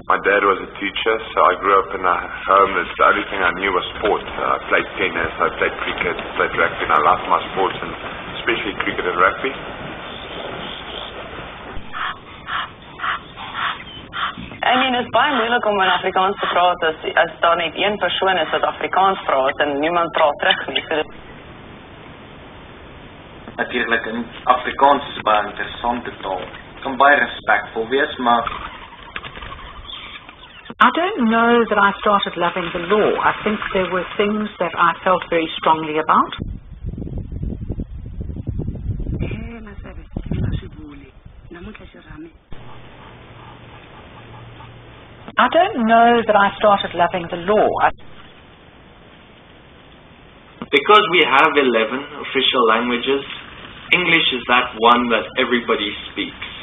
My dad was a teacher, so I grew up in a home that the only thing I knew was sport. I played tennis, I played cricket, played rugby, and I loved my sports, and especially cricket and rugby. I mean, het is baie moeilik om in Afrikaans te praat as daar net een persoon is wat Afrikaans praat en niemand praat terug nie. So Natuurlijk, in Afrikaans is baie interessante taal. Kan baie respectvol wees, maar I don't know that I started loving the law. I think there were things that I felt very strongly about. I don't know that I started loving the law. Because we have 11 official languages, English is that one that everybody speaks.